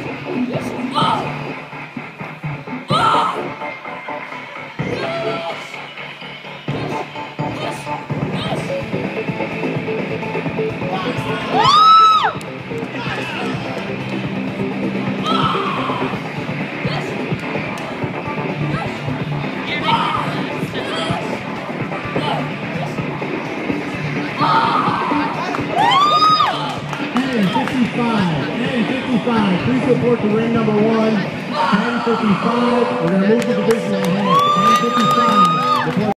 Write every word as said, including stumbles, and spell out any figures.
fifty-five. Please report to ring number one. ten fifty-five. We're going to move the division ahead. ten fifty-five.